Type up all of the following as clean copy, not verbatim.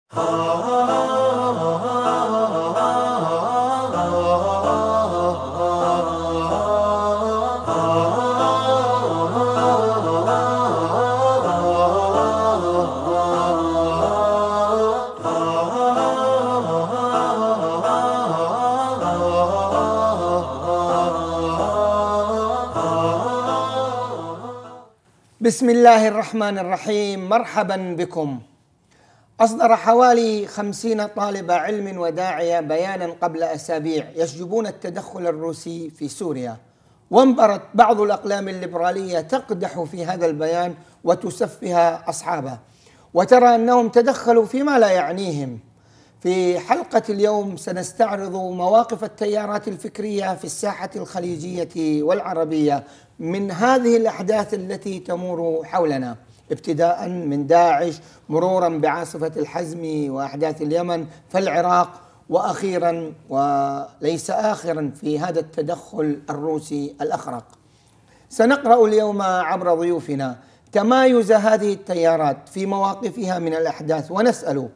بسم الله الرحمن الرحيم. مرحبا بكم. أصدر حوالي 50 طالب علم وداعية بيانا قبل أسابيع يشجبون التدخل الروسي في سوريا، وانبرت بعض الأقلام الليبرالية تقدح في هذا البيان وتسفه أصحابه، وترى أنهم تدخلوا فيما لا يعنيهم. في حلقة اليوم سنستعرض مواقف التيارات الفكرية في الساحة الخليجية والعربية من هذه الأحداث التي تمور حولنا، ابتداء من داعش مرورا بعاصفة الحزم وأحداث اليمن فالعراق، وأخيرا وليس آخرا في هذا التدخل الروسي الأخرق. سنقرأ اليوم عبر ضيوفنا تمايز هذه التيارات في مواقفها من الأحداث، ونسأل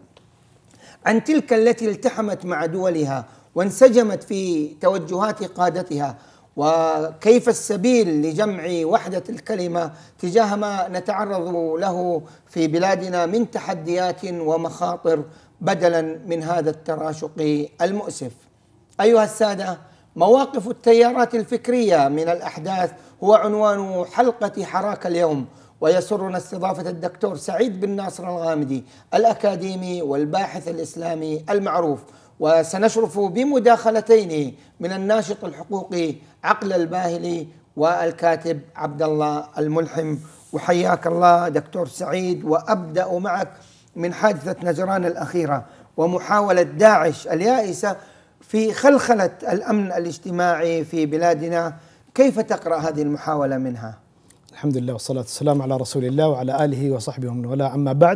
عن تلك التي التحمت مع دولها وانسجمت في توجهات قادتها، وكيف السبيل لجمع وحدة الكلمة تجاه ما نتعرض له في بلادنا من تحديات ومخاطر بدلا من هذا التراشق المؤسف. أيها السادة، مواقف التيارات الفكرية من الأحداث هو عنوان حلقة حراك اليوم، ويسرنا استضافة الدكتور سعيد بن ناصر الغامدي الأكاديمي والباحث الإسلامي المعروف، وسنشرف بمداخلتين من الناشط الحقوقي عقل الباهلي والكاتب عبد الله الملحم. وحياك الله دكتور سعيد، وأبدأ معك من حادثة نجران الأخيرة ومحاولة داعش اليائسة في خلخلة الأمن الاجتماعي في بلادنا. كيف تقرأ هذه المحاولة منها؟ الحمد لله والصلاة والسلام على رسول الله وعلى آله وصحبه ومن والاه، أما بعد.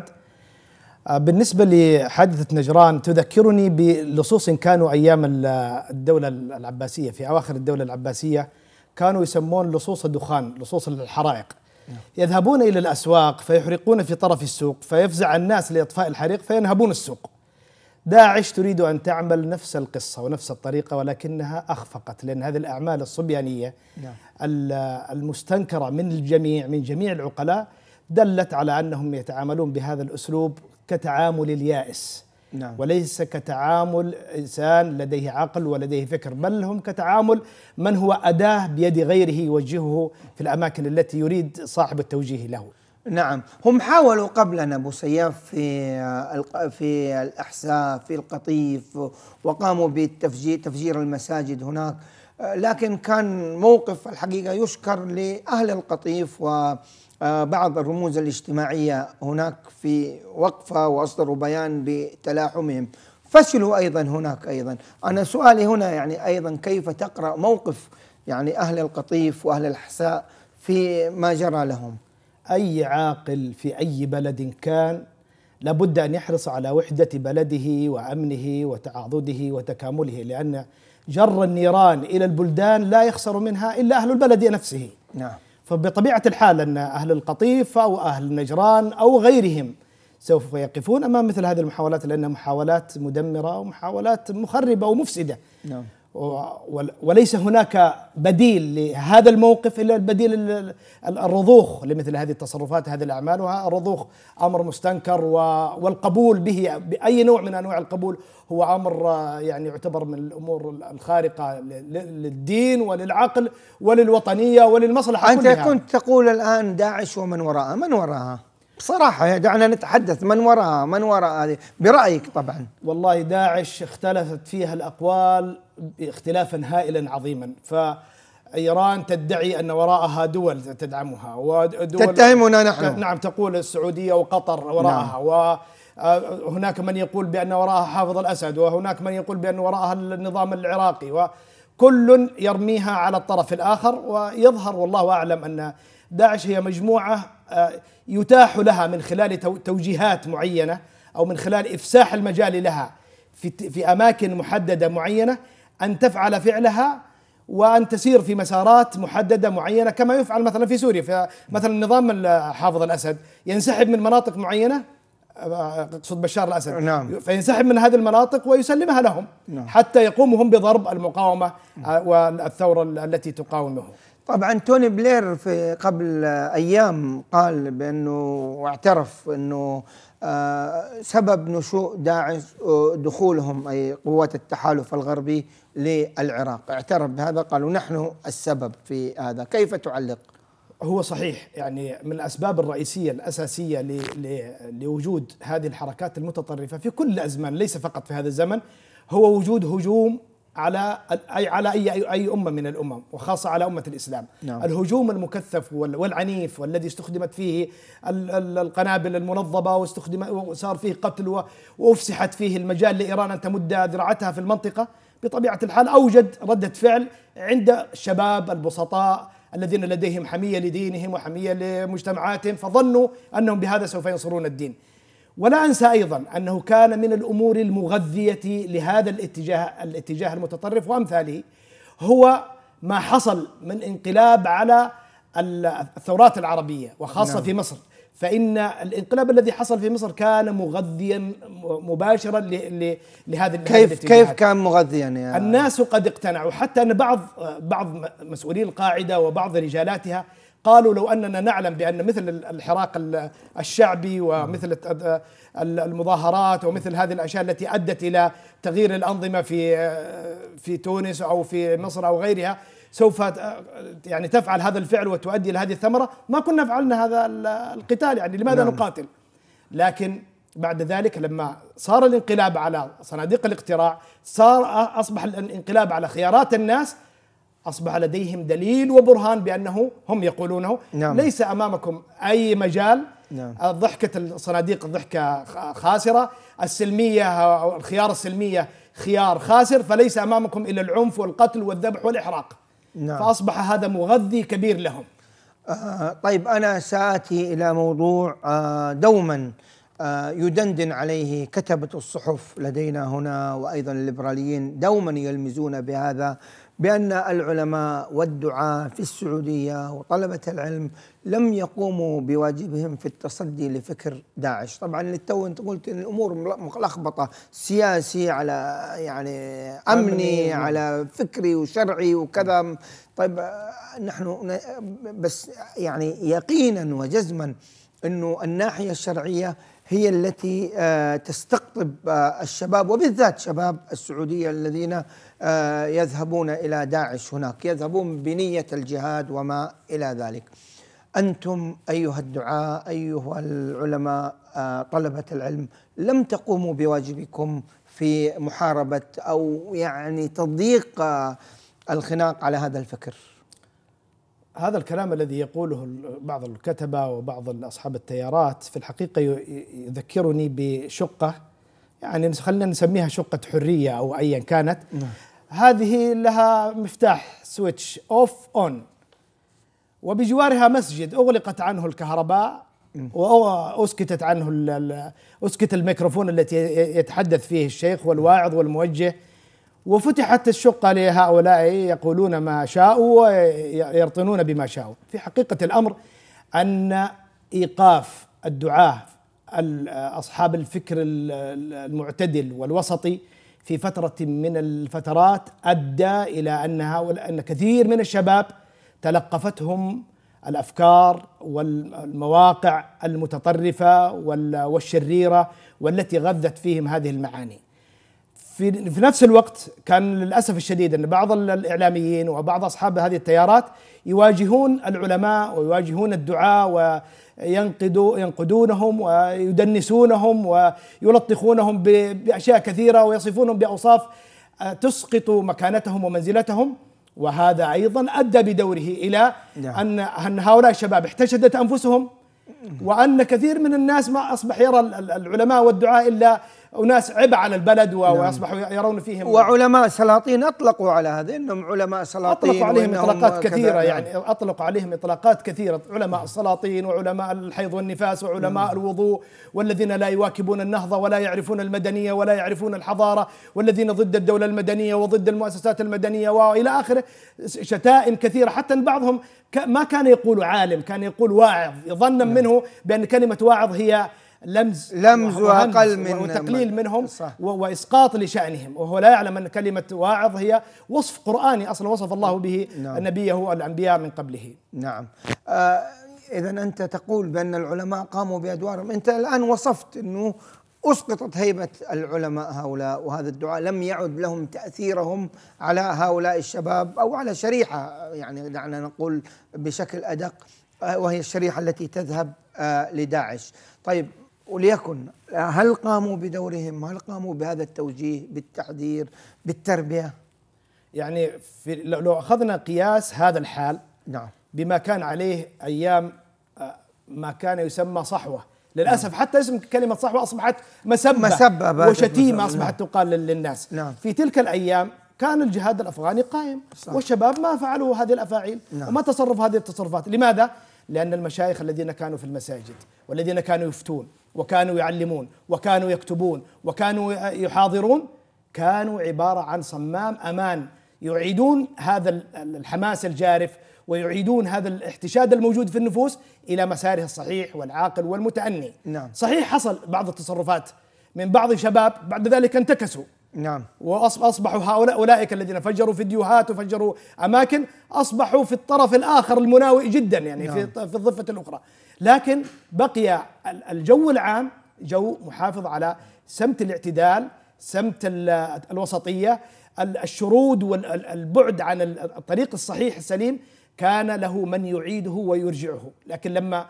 بالنسبة لحادثة نجران تذكرني بلصوص كانوا أيام الدولة العباسية، في أواخر الدولة العباسية كانوا يسمون لصوص الدخان، لصوص الحرائق. يذهبون إلى الأسواق فيحرقون في طرف السوق، فيفزع الناس لإطفاء الحريق فينهبون السوق. داعش تريد أن تعمل نفس القصة ونفس الطريقة، ولكنها أخفقت، لأن هذه الأعمال الصبيانية المستنكرة من الجميع، من جميع العقلاء، دلت على أنهم يتعاملون بهذا الأسلوب كتعامل اليائس، وليس كتعامل إنسان لديه عقل ولديه فكر، بل هم كتعامل من هو أداة بيد غيره يوجهه في الأماكن التي يريد صاحب التوجيه له. نعم، هم حاولوا قبلنا أبو سياف في الأحساء، في القطيف، وقاموا بتفجير المساجد هناك، لكن كان موقف الحقيقة يشكر لأهل القطيف وبعض الرموز الاجتماعية هناك في وقفة، وأصدروا بيان بتلاحمهم. فشلوا أيضا هناك. أيضا أنا سؤالي هنا يعني أيضا كيف تقرأ موقف يعني أهل القطيف وأهل الأحساء في ما جرى لهم؟ أي عاقل في أي بلد كان لابد أن يحرص على وحدة بلده وأمنه وتعاضده وتكامله، لأن جر النيران إلى البلدان لا يخسر منها إلا أهل البلد نفسه. نعم. فبطبيعة الحال أن أهل القطيف أو أهل نجران أو غيرهم سوف يقفون أمام مثل هذه المحاولات، لأنها محاولات مدمرة ومحاولات مخربة ومفسدة. نعم. وليس هناك بديل لهذا الموقف إلا البديل الرضوخ لمثل هذه التصرفات، هذه الأعمال. والرضوخ أمر مستنكر، والقبول به بأي نوع من أنواع القبول هو أمر يعني يعتبر من الأمور الخارقة للدين وللعقل وللوطنية وللمصلحة أنت كلها. كنت تقول الآن داعش ومن وراءها، من وراءها؟ بصراحة دعنا نتحدث، من وراء هذه برأيك؟ طبعا والله داعش اختلفت فيها الأقوال اختلافا هائلا عظيما. فإيران تدعي أن وراءها دول تدعمها، ودول تتهمنا نحن. نعم، تقول السعودية وقطر وراءها. نعم. وهناك من يقول بأن وراءها حافظ الأسد، وهناك من يقول بأن وراءها النظام العراقي، وكل يرميها على الطرف الآخر. ويظهر والله أعلم أن داعش هي مجموعة يتاح لها من خلال توجيهات معينة أو من خلال إفساح المجال لها في أماكن محددة معينة أن تفعل فعلها وأن تسير في مسارات محددة معينة، كما يفعل مثلا في سوريا. فمثلا نظام حافظ الأسد ينسحب من مناطق معينة أقصد بشار الأسد، نعم. فينسحب من هذه المناطق ويسلمها لهم، نعم. حتى يقوموا هم بضرب المقاومة والثورة التي تقاومه. طبعا توني بلير في قبل أيام قال بأنه واعترف أنه سبب نشوء داعش دخولهم أي قوات التحالف الغربي للعراق، اعترف بهذا، قالوا نحن السبب في هذا. كيف تعلق؟ هو صحيح، يعني من الأسباب الرئيسية الأساسية لوجود هذه الحركات المتطرفة في كل الأزمان، ليس فقط في هذا الزمن، هو وجود هجوم على أي أمة من الأمم، وخاصة على أمة الإسلام. نعم. الهجوم المكثف والعنيف، والذي استخدمت فيه القنابل المنظمة، وصار فيه قتل، وأفسحت فيه المجال لإيران أن تمد ذراعتها في المنطقة، بطبيعة الحال أوجد ردة فعل عند الشباب البسطاء الذين لديهم حمية لدينهم وحمية لمجتمعاتهم، فظنوا أنهم بهذا سوف ينصرون الدين. ولا أنسى أيضا أنه كان من الأمور المغذية لهذا الاتجاه المتطرف وأمثاله هو ما حصل من انقلاب على الثورات العربية، وخاصة نعم. في مصر. فإن الانقلاب الذي حصل في مصر كان مغذيا مباشرا لهذا كيف كان مغذيا يا الناس قد اقتنعوا، حتى أن بعض مسؤولي القاعدة وبعض رجالاتها قالوا لو أننا نعلم بأن مثل الحراك الشعبي ومثل المظاهرات ومثل هذه الأشياء التي أدت إلى تغيير الأنظمة في تونس أو في مصر أو غيرها سوف يعني تفعل هذا الفعل وتؤدي إلى هذه الثمرة، ما كنا فعلنا هذا القتال، يعني لماذا نعم. نقاتل؟ لكن بعد ذلك لما صار الانقلاب على صناديق الاقتراع، أصبح الانقلاب على خيارات الناس، أصبح لديهم دليل وبرهان بأنه هم يقولونه نعم. ليس أمامكم أي مجال. نعم. ضحكة الصناديق ضحكة خاسرة، السلمية أو الخيار السلمية خيار خاسر، فليس أمامكم إلا العنف والقتل والذبح والإحراق. نعم. فأصبح هذا مغذي كبير لهم. طيب أنا سآتي إلى موضوع دوما يدندن عليه كتبة الصحف لدينا هنا وأيضا الليبراليين، دوما يلمزون بهذا، بأن العلماء والدعاة في السعودية وطلبة العلم لم يقوموا بواجبهم في التصدي لفكر داعش. طبعا للتو أنت قلت إن الأمور ملخبطة، سياسي على يعني أمني على فكري وشرعي وكذا. طيب نحن بس يعني يقينا وجزما أنه الناحية الشرعية هي التي تستقطب الشباب، وبالذات شباب السعودية الذين يذهبون إلى داعش هناك، يذهبون بنية الجهاد وما إلى ذلك. أنتم أيها الدعاة، أيها العلماء، طلبة العلم، لم تقوموا بواجبكم في محاربة أو يعني تضييق الخناق على هذا الفكر. هذا الكلام الذي يقوله بعض الكتبة وبعض أصحاب التيارات في الحقيقة يذكرني بشقة، يعني خلينا نسميها شقة حرية أو أيا كانت. هذه لها مفتاح سويتش أوف أون، وبجوارها مسجد أغلقت عنه الكهرباء وأسكتت عنه أسكت الميكروفون التي يتحدث فيه الشيخ والواعظ والموجه، وفتحت الشقة لهؤلاء يقولون ما شاءوا ويرطنون بما شاءوا. في حقيقة الأمر أن إيقاف الدعاة أصحاب الفكر المعتدل والوسطي في فترة من الفترات أدى إلى أن كثير من الشباب تلقفتهم الأفكار والمواقع المتطرفة والشريرة والتي غذت فيهم هذه المعاني. في نفس الوقت كان للأسف الشديد أن بعض الإعلاميين وبعض أصحاب هذه التيارات يواجهون العلماء ويواجهون الدعاة وينقدونهم ويدنسونهم ويلطخونهم بأشياء كثيرة ويصفونهم بأوصاف تسقط مكانتهم ومنزلتهم، وهذا أيضا أدى بدوره إلى أن هؤلاء الشباب احتشدت أنفسهم، وأن كثير من الناس ما أصبح يرى العلماء والدعاء إلا أناس عبء على البلد ويصبحوا يرون فيهم، وعلماء سلاطين أطلقوا على هذا إنهم علماء سلاطين، أطلقوا عليهم إطلاقات كثيرة. يعني أطلقوا عليهم إطلاقات كثيرة، علماء السلاطين وعلماء الحيض والنفاس وعلماء الوضوء، والذين لا يواكبون النهضة ولا يعرفون المدنية ولا يعرفون الحضارة، والذين ضد الدولة المدنية وضد المؤسسات المدنية وإلى آخره، شتائم كثيرة. حتى بعضهم ما كان يقول عالم، كان يقول واعظ، ظنا منه بأن كلمة واعظ هي لمز وأقل من وتقليل منهم وإسقاط لشأنهم، وهو لا يعلم أن كلمة واعظ هي وصف قرآني أصلا وصف الله به نبيه والأنبياء من قبله. نعم. إذا أنت تقول بأن العلماء قاموا بأدوارهم. أنت الآن وصفت أنه أسقطت هيبة العلماء هؤلاء، وهذا الدعاء لم يعد لهم تأثيرهم على هؤلاء الشباب أو على شريحة، يعني دعنا نقول بشكل أدق، وهي الشريحة التي تذهب لداعش. طيب، وليكن هل قاموا بدورهم؟ هل قاموا بهذا التوجيه، بالتحذير، بالتربية؟ يعني لو أخذنا قياس هذا الحال نعم بما كان عليه أيام ما كان يسمى صحوة، للأسف حتى اسم كلمة صحوة أصبحت مسبة وشتيمة أصبحت تقال للناس. في تلك الأيام كان الجهاد الأفغاني قائم، والشباب ما فعلوا هذه الأفاعيل وما تصرف هذه التصرفات. لماذا؟ لأن المشايخ الذين كانوا في المساجد والذين كانوا يفتون وكانوا يعلمون وكانوا يكتبون وكانوا يحاضرون كانوا عبارة عن صمام أمان، يعيدون هذا الحماس الجارف ويعيدون هذا الاحتشاد الموجود في النفوس إلى مساره الصحيح والعاقل والمتأني. صحيح حصل بعض التصرفات من بعض الشباب بعد ذلك انتكسوا، وأصبحوا هؤلاء أولئك الذين فجروا فيديوهات وفجروا أماكن أصبحوا في الطرف الآخر المناوئ جدا، يعني في الضفة الأخرى. لكن بقي الجو العام جو محافظ على سمت الاعتدال، سمت الوسطية، الشرود والبعد عن الطريق الصحيح السليم كان له من يعيده ويرجعه. لكن لما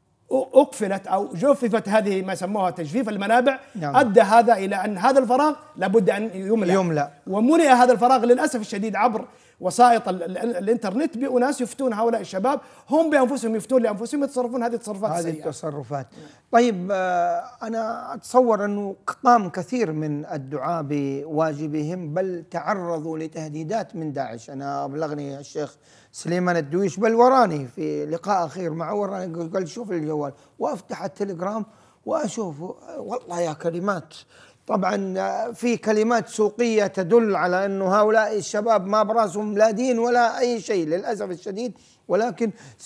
أقفلت أو جففت هذه ما سموها تجفيف المنابع أدى هذا إلى أن هذا الفراغ لابد أن يملأ. وملئ هذا الفراغ للأسف الشديد عبر وسائط الإنترنت بأناس يفتون هؤلاء الشباب، هم بأنفسهم يفتون لأنفسهم يتصرفون هذه التصرفات. طيب، أنا أتصور أنه قام كثير من الدعاة بواجبهم، بل تعرضوا لتهديدات من داعش. أنا أبلغني الشيخ سليمان الدويش، بل وراني في لقاء أخير معه، وراني قال شوف الجوال، وأفتح التليجرام وأشوف والله يا كلمات. طبعا في كلمات سوقية تدل على أنه هؤلاء الشباب ما براسهم لا دين ولا أي شيء للأسف الشديد، ولكن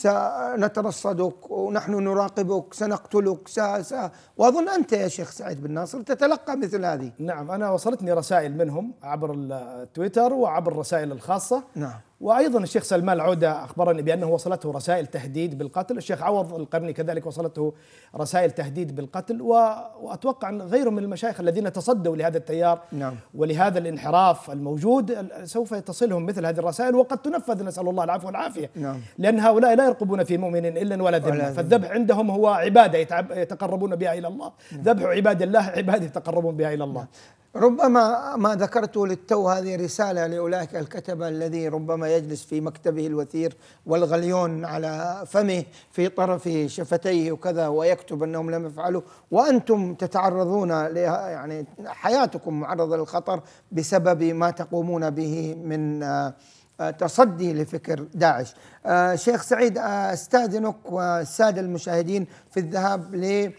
سنترصدك ونحن نراقبك، سنقتلك، وأظن أنت يا شيخ سعيد بن ناصر تتلقى مثل هذه. نعم، أنا وصلتني رسائل منهم عبر التويتر وعبر الرسائل الخاصة. نعم. وأيضا الشيخ سلمان العودة أخبرني بأنه وصلته رسائل تهديد بالقتل، الشيخ عوض القرني كذلك وصلته رسائل تهديد بالقتل، وأتوقع أن غيره من المشايخ الذين تصدوا لهذا التيار ولهذا الانحراف الموجود سوف تصلهم مثل هذه الرسائل، وقد تنفذ، نسأل الله العفو والعافية. لأن هؤلاء لا يرقبون في مؤمن إلا ولا ذمة، فالذبح عندهم هو عبادة يتقربون بها إلى الله، ذبح عباد الله عبادة يتقربون بها إلى الله. ربما ما ذكرته للتو هذه رسالة لأولئك الكتبة الذي ربما يجلس في مكتبه الوثير والغليون على فمه في طرف شفتيه وكذا ويكتب أنهم لم يفعلوا، وأنتم تتعرضون يعني حياتكم معرضة للخطر بسبب ما تقومون به من تصدي لفكر داعش. شيخ سعيد، استاذنك والسادة المشاهدين في الذهاب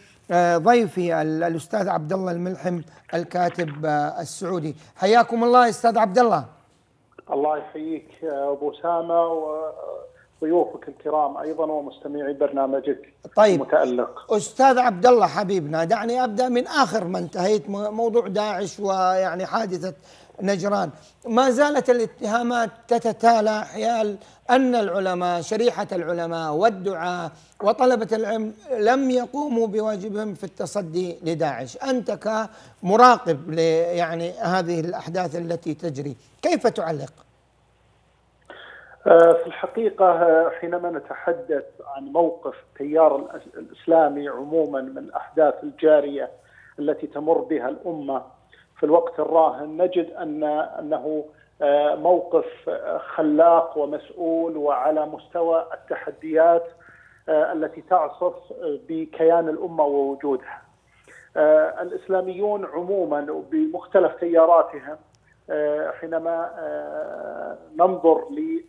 ضيفي الأستاذ عبد الله الملحم الكاتب السعودي. حياكم الله أستاذ عبد الله. الله يحييك أبو أسامة وضيوفك الكرام أيضا ومستمعي برنامجك. طيب المتألق. أستاذ عبد الله حبيبنا، دعني أبدأ من آخر ما انتهيت، موضوع داعش ويعني حادثة نجران. ما زالت الاتهامات تتتالى حيال أن العلماء، شريحة العلماء والدعاة وطلبة العلم لم يقوموا بواجبهم في التصدي لداعش. أنت كمراقب يعني هذه الأحداث التي تجري كيف تعلق؟ في الحقيقة حينما نتحدث عن موقف التيار الإسلامي عموما من الأحداث الجارية التي تمر بها الأمة في الوقت الراهن، نجد أنه موقف خلاق ومسؤول وعلى مستوى التحديات التي تعصف بكيان الأمة ووجودها. الإسلاميون عموما بمختلف تياراتهم حينما ننظر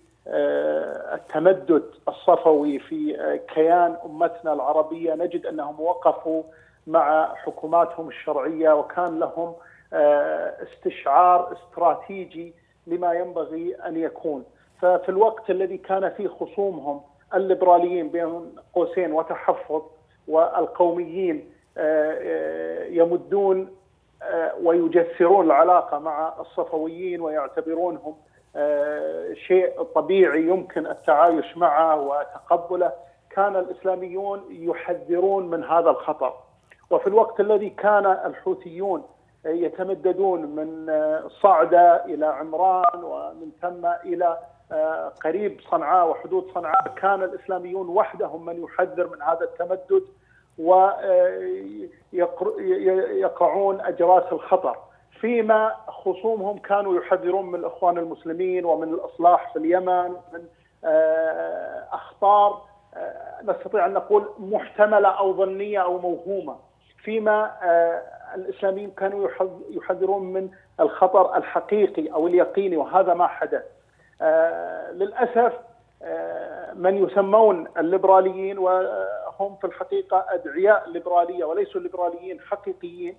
للتمدد الصفوي في كيان أمتنا العربية نجد أنهم وقفوا مع حكوماتهم الشرعية وكان لهم استشعار استراتيجي لما ينبغي أن يكون. ففي الوقت الذي كان فيه خصومهم الليبراليين بين قوسين وتحفظ والقوميين يمدون ويجسرون العلاقة مع الصفويين ويعتبرونهم شيء طبيعي يمكن التعايش معه وتقبله، كان الإسلاميون يحذرون من هذا الخطر. وفي الوقت الذي كان الحوثيون يتمددون من صعدة إلى عمران ومن ثم إلى قريب صنعاء وحدود صنعاء، كان الإسلاميون وحدهم من يحذر من هذا التمدد ويقعون أجراس الخطر، فيما خصومهم كانوا يحذرون من الإخوان المسلمين ومن الإصلاح في اليمن، من أخطار نستطيع أن نقول محتملة أو ظنية أو موهومة، فيما الإسلاميين كانوا يحذرون من الخطر الحقيقي أو اليقيني، وهذا ما حدث. للأسف من يسمون الليبراليين وهم في الحقيقة أدعياء ليبرالية وليسوا ليبراليين حقيقيين،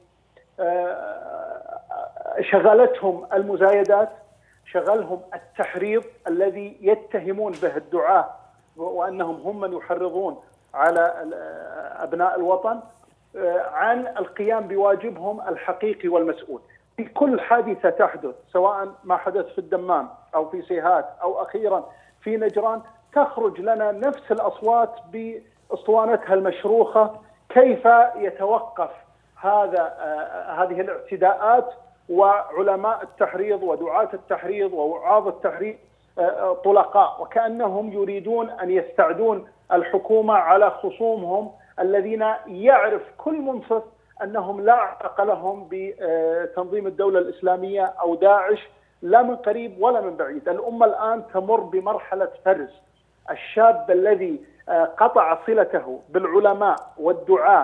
شغلتهم المزايدات، شغلهم التحريض الذي يتهمون به الدعاة وأنهم هم من يحرضون على أبناء الوطن عن القيام بواجبهم الحقيقي والمسؤول. في كل حادثة تحدث، سواء ما حدث في الدمام أو في سيهات أو أخيرا في نجران، تخرج لنا نفس الأصوات بأسطوانتها المشروخة كيف يتوقف هذه الاعتداءات، وعلماء التحريض ودعاة التحريض ووعاظ التحريض طلقاء، وكأنهم يريدون أن يستعدون الحكومة على خصومهم الذين يعرف كل منصف أنهم لا علاقة لهم بتنظيم الدولة الإسلامية أو داعش، لا من قريب ولا من بعيد. الأمة الآن تمر بمرحلة فرز. الشاب الذي قطع صلته بالعلماء والدعاة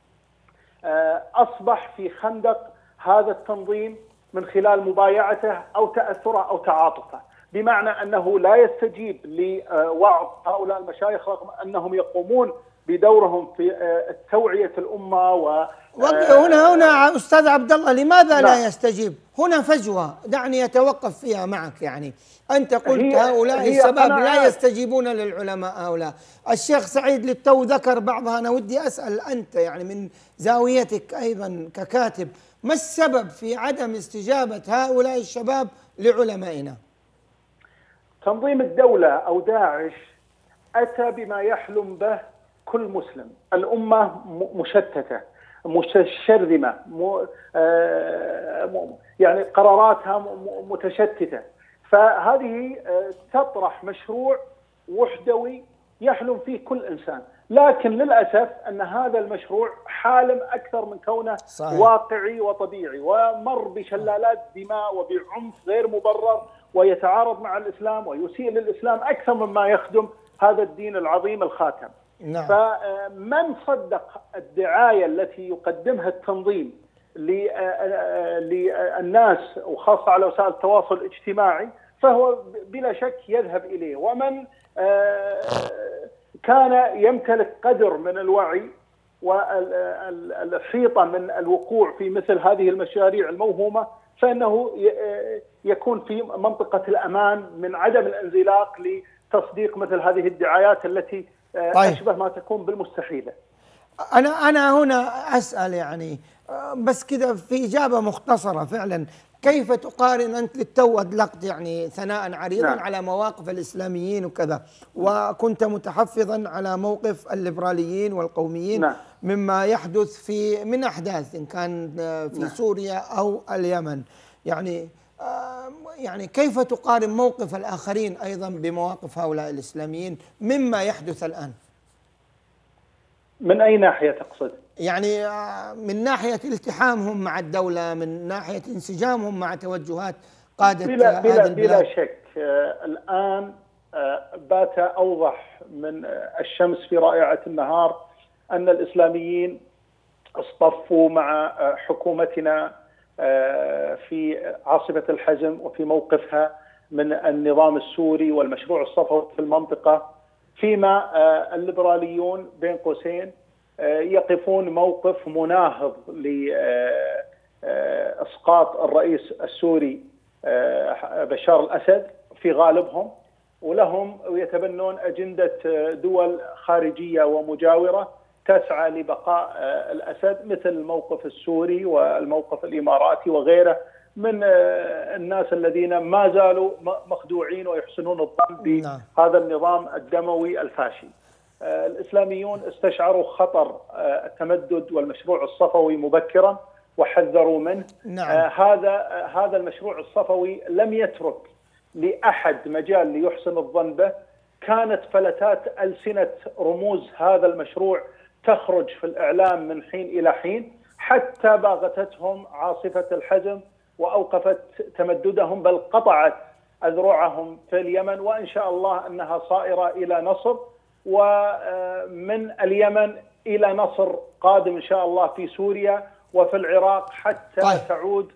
أصبح في خندق هذا التنظيم من خلال مبايعته أو تأثره أو تعاطفه، بمعنى أنه لا يستجيب لوعظ هؤلاء المشايخ رغم أنهم يقومون بدورهم في توعية الأمة. هنا أستاذ عبد الله، لماذا لا يستجيب؟ هنا فجوة، دعني أتوقف فيها معك. يعني أنت قلت هؤلاء الشباب لا يستجيبون للعلماء هؤلاء. الشيخ سعيد للتو ذكر بعضها، أنا ودي أسأل أنت يعني من زاويتك أيضا ككاتب، ما السبب في عدم استجابة هؤلاء الشباب لعلمائنا؟ تنظيم الدولة أو داعش أتى بما يحلم به كل مسلم. الأمة مشتتة متشرذمة، يعني قراراتها متشتتة، فهذه تطرح مشروع وحدوي يحلم فيه كل إنسان، لكن للأسف أن هذا المشروع حالم أكثر من كونه صحيح. واقعي وطبيعي، ومر بشلالات دماء وبعنف غير مبرر، ويتعارض مع الإسلام ويسيء للإسلام أكثر مما يخدم هذا الدين العظيم الخاتم. نعم. فمن صدق الدعاية التي يقدمها التنظيم للناس وخاصة على وسائل التواصل الاجتماعي فهو بلا شك يذهب إليه، ومن كان يمتلك قدر من الوعي والحيطة من الوقوع في مثل هذه المشاريع الموهومة فإنه يكون في منطقة الأمان من عدم الانزلاق لتصديق مثل هذه الدعايات التي أشبه ما تكون بالمستحيلة. أنا هنا أسأل يعني بس كذا في إجابة مختصرة فعلا، كيف تقارن أنت للتو أطلقت يعني ثناء عريضا نعم. على مواقف الإسلاميين وكذا، وكنت متحفظا على موقف الليبراليين والقوميين نعم. مما يحدث من أحداث إن كان في نعم. سوريا أو اليمن، يعني كيف تقارن موقف الآخرين أيضا بمواقف هؤلاء الإسلاميين مما يحدث الآن؟ من أي ناحية تقصد؟ يعني من ناحية التحامهم مع الدولة، من ناحية انسجامهم مع توجهات قادة هذا البلاد. بلا شك الآن بات أوضح من الشمس في رائعة النهار أن الإسلاميين اصطفوا مع حكومتنا في عاصفة الحزم وفي موقفها من النظام السوري والمشروع الصفوي في المنطقة، فيما الليبراليون بين قوسين يقفون موقف مناهض لإسقاط الرئيس السوري بشار الأسد في غالبهم، ولهم يتبنون أجندة دول خارجية ومجاورة تسعى لبقاء الأسد، مثل الموقف السوري والموقف الإماراتي وغيره من الناس الذين ما زالوا مخدوعين ويحسنون الظن بهذا النظام الدموي الفاشي. الإسلاميون استشعروا خطر التمدد والمشروع الصفوي مبكرا وحذروا منه. هذا المشروع الصفوي لم يترك لأحد مجال ليحسن الظن به. كانت فلتات ألسنة رموز هذا المشروع تخرج في الإعلام من حين إلى حين، حتى باغتتهم عاصفة الحزم وأوقفت تمددهم، بل قطعت أذرعهم في اليمن، وإن شاء الله أنها صائرة إلى نصر، ومن اليمن إلى نصر قادم إن شاء الله في سوريا وفي العراق، حتى تعود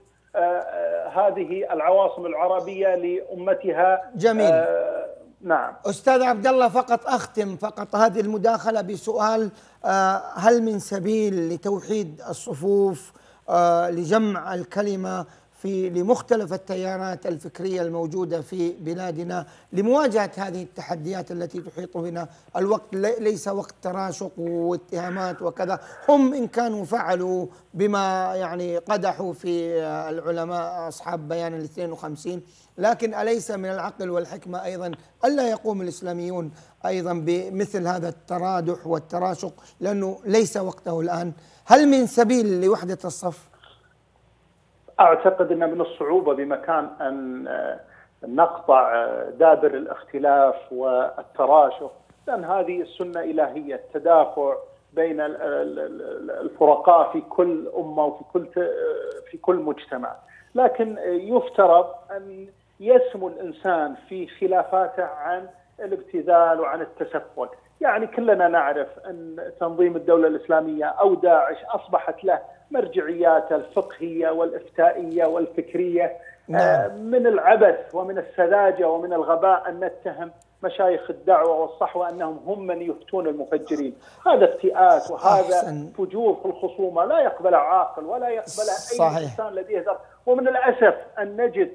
هذه العواصم العربية لأمتها. جميل. نعم أستاذ عبد الله، فقط أختم هذه المداخلة بسؤال: هل من سبيل لتوحيد الصفوف، لجمع الكلمة لمختلف التيارات الفكرية الموجودة في بلادنا لمواجهة هذه التحديات التي تحيط بنا؟ الوقت ليس وقت تراشق واتهامات وكذا. هم إن كانوا فعلوا بما قدحوا في العلماء أصحاب بيان 52، لكن أليس من العقل والحكمة أيضا ألا يقوم الإسلاميون أيضا بمثل هذا الترادح والتراشق، لأنه ليس وقته الآن؟ هل من سبيل لوحدة الصف؟ أعتقد أن من الصعوبة بمكان أن نقطع دابر الاختلاف والتراشق، لأن هذه السنة إلهية، التدافع بين الفرقاء في كل أمة وفي كل مجتمع. لكن يفترض أن يسمو الإنسان في خلافاته عن الابتذال وعن التسفل. كلنا نعرف أن تنظيم الدولة الإسلامية أو داعش أصبحت له مرجعياته الفقهية والإفتائية والفكرية. من العبث ومن السذاجة ومن الغباء أن نتهم مشايخ الدعوة والصحوة أنهم هم من يفتون المفجرين. هذا افتئات وهذا فجور في الخصومة لا يقبله عاقل ولا يقبله أي إنسان لديه ذر. ومن الأسف أن نجد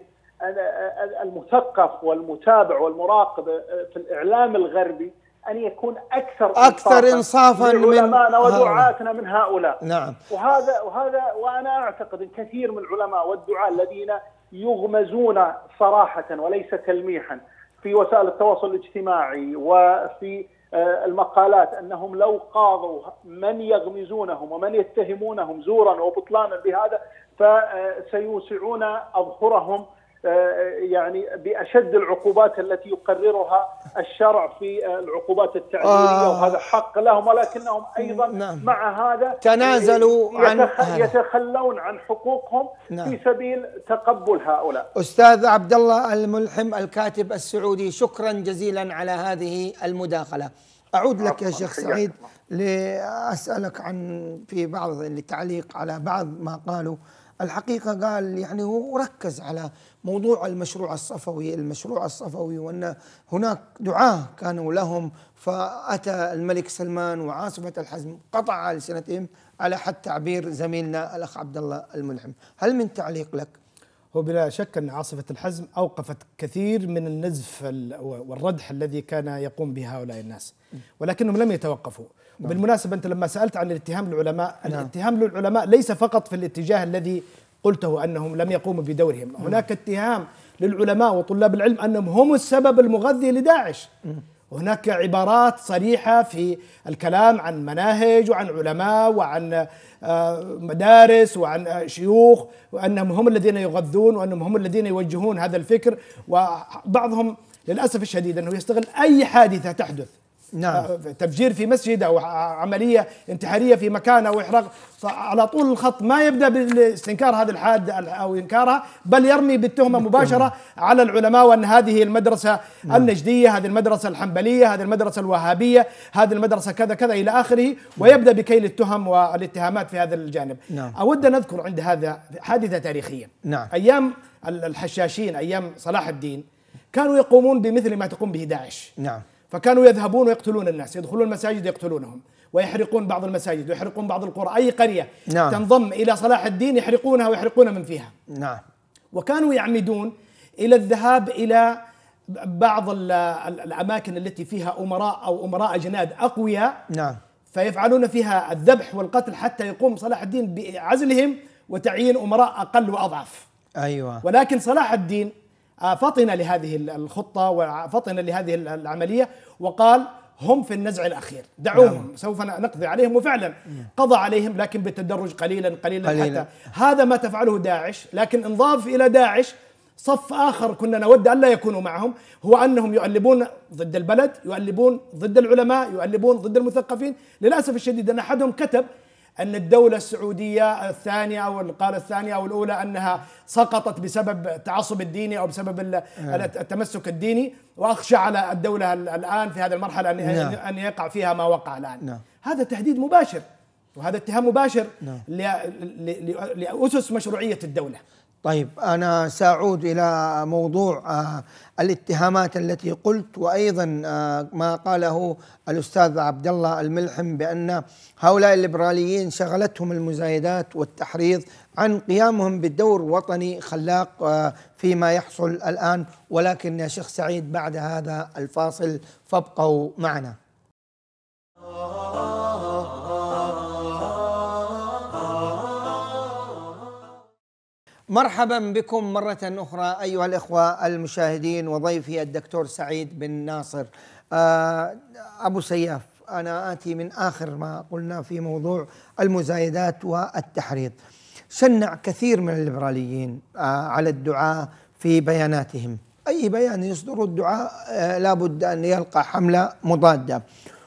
المثقف والمتابع والمراقب في الإعلام الغربي أن يكون أكثر إنصافا من علماءنا ودعاتنا من هؤلاء. نعم. وأنا أعتقد أن كثير من العلماء والدعاة الذين يغمزون صراحة وليس تلميحا في وسائل التواصل الاجتماعي وفي المقالات أنهم لو قاضوا من يغمزونهم ومن يتهمونهم زورا وبطلانا بهذا فسيوسعون أظهرهم بأشد العقوبات التي يقررها الشرع في العقوبات التعزيرية، وهذا حق لهم، ولكنهم أيضا مع هذا تنازلوا يتخلون عن حقوقهم في سبيل تقبل هؤلاء. أستاذ عبد الله الملحم الكاتب السعودي، شكرا جزيلا على هذه المداخلة. أعود لك يا شيخ سعيد لأسألك في بعض التعليق على بعض ما قالوا. الحقيقة قال هو ركز على موضوع المشروع الصفوي وأن هناك دعاة كانوا لهم، فأتى الملك سلمان وعاصفة الحزم قطع ألسنتهم، على حد تعبير زميلنا الأخ عبد الله الملحم. هل من تعليق لك؟ هو بلا شك أن عاصفة الحزم أوقفت كثير من النزف والردح الذي كان يقوم به هؤلاء الناس، ولكنهم لم يتوقفوا. بالمناسبة أنت لما سألت عن الاتهام للعلماء، الاتهام للعلماء ليس فقط في الاتجاه الذي قلته أنهم لم يقوموا بدورهم، هناك اتهام للعلماء وطلاب العلم أنهم هم السبب المغذي لداعش. وهناك عبارات صريحة في الكلام عن مناهج وعن علماء وعن مدارس وعن شيوخ، وأنهم هم الذين يغذون وأنهم هم الذين يوجهون هذا الفكر. وبعضهم للأسف الشديد أنه يستغل أي حادثة تحدث، تفجير في مسجد أو عملية انتحارية في مكان أو إحراق، على طول الخط ما يبدأ باستنكار هذه الحادثة أو إنكارها، بل يرمي بالتهمة مباشرة على العلماء، وأن هذه المدرسة النجدية، هذه المدرسة الحنبلية، هذه المدرسة الوهابية، هذه المدرسة كذا كذا إلى آخره، ويبدأ بكيل التهم والاتهامات في هذا الجانب. أود أن أذكر عند هذا حادثة تاريخية. أيام الحشاشين، أيام صلاح الدين، كانوا يقومون بمثل ما تقوم به داعش. فكانوا يذهبون ويقتلون الناس، يدخلون المساجد يقتلونهم ويحرقون بعض المساجد ويحرقون بعض القرى. أي قرية تنضم إلى صلاح الدين يحرقونها ويحرقون من فيها. وكانوا يعمدون إلى الذهاب إلى بعض الأماكن التي فيها أمراء أو أمراء جناد أقوياء فيفعلون فيها الذبح والقتل حتى يقوم صلاح الدين بعزلهم وتعيين أمراء أقل وأضعف. أيوة. ولكن صلاح الدين فطن لهذه الخطة وفطن لهذه العملية وقال هم في النزع الأخير، دعوهم سوف نقضي عليهم، وفعلا قضى عليهم لكن بالتدرج قليلا قليلا حتى هذا ما تفعله داعش. لكن انضاف إلى داعش صف آخر كنا نود أن لا يكونوا معهم، هو أنهم يؤلبون ضد البلد، يؤلبون ضد العلماء، يؤلبون ضد المثقفين. للأسف الشديد أن أحدهم كتب أن الدولة السعودية الثانية أو القارة الثانية أو الأولى أنها سقطت بسبب التعصب الديني أو بسبب التمسك الديني، وأخشى على الدولة الآن في هذه المرحلة أن يقع فيها ما وقع الآن. هذا تهديد مباشر وهذا اتهام مباشر لأسس مشروعية الدولة. طيب أنا سأعود إلى موضوع الاتهامات التي قلت، وأيضا ما قاله الأستاذ عبد الله الملحم بأن هؤلاء الليبراليين شغلتهم المزايدات والتحريض عن قيامهم بدور وطني خلاق فيما يحصل الآن. ولكن يا شيخ سعيد بعد هذا الفاصل فابقوا معنا. مرحبا بكم مرة أخرى أيها الإخوة المشاهدين وضيفي الدكتور سعيد بن ناصر. أبو سياف، أنا آتي من آخر ما قلنا في موضوع المزايدات والتحريض. شنع كثير من الليبراليين على الدعاة في بياناتهم، أي بيان يصدر الدعاة لابد أن يلقى حملة مضادة،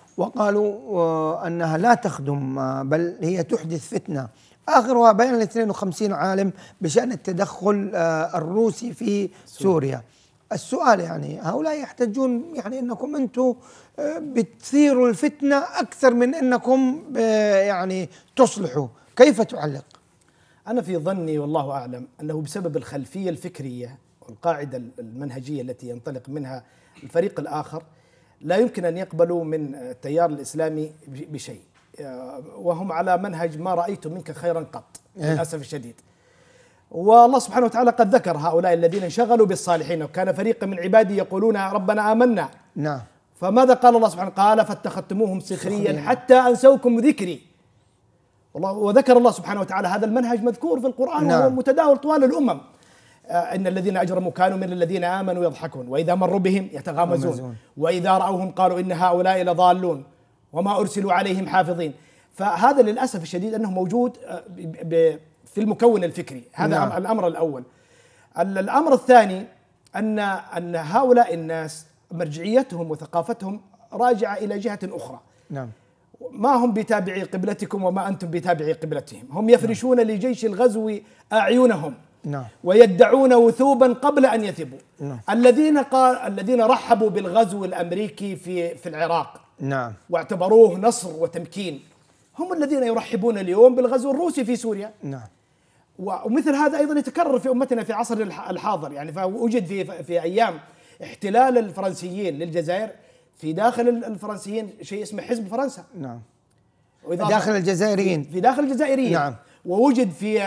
وقالوا أنها لا تخدم بل هي تحدث فتنة. آخرها بيان 52 عالم بشأن التدخل الروسي في سوريا. السؤال يعني هؤلاء يحتجون يعني أنكم أنتم بتثيروا الفتنة أكثر من أنكم يعني تصلحوا، كيف تعلق؟ أنا في ظني والله أعلم أنه بسبب الخلفية الفكرية والقاعدة المنهجية التي ينطلق منها الفريق الآخر لا يمكن أن يقبلوا من التيار الإسلامي بشيء، وهم على منهج ما رأيت منك خيرا قط للأسف الشديد. والله سبحانه وتعالى قد ذكر هؤلاء الذين انشغلوا بالصالحين، وكان فريق من عبادي يقولون ربنا آمنا. نعم. فماذا قال الله سبحانه؟ قال فاتخذتموهم سخريا حتى أنسوكم ذكري. والله وذكر الله سبحانه وتعالى هذا المنهج مذكور في القرآن. نعم. وهو متداول طوال الأمم. إن الذين أجرموا كانوا من الذين آمنوا يضحكون وإذا مروا بهم يتغامزون وإذا رأوهم قالوا إن هؤلاء لضالون وما أرسلوا عليهم حافظين. فهذا للأسف الشديد أنه موجود في المكون الفكري. هذا نعم. الأمر الأول. الأمر الثاني أن هؤلاء الناس مرجعيتهم وثقافتهم راجعة إلى جهة أخرى. نعم. ما هم بتابعي قبلتكم وما أنتم بتابعي قبلتهم. هم يفرشون نعم. لجيش الغزو أعينهم. نعم. ويدعون وثوبا قبل أن يثبوا. نعم. الذين رحبوا بالغزو الأمريكي في العراق. نعم. واعتبروه نصر وتمكين، هم الذين يرحبون اليوم بالغزو الروسي في سوريا. نعم. ومثل هذا أيضا يتكرر في أمتنا في عصر الحاضر. يعني فوجد في أيام احتلال الفرنسيين للجزائر في داخل الفرنسيين شيء اسمه حزب فرنسا. نعم. داخل الجزائريين. في داخل الجزائريين. نعم. ووجد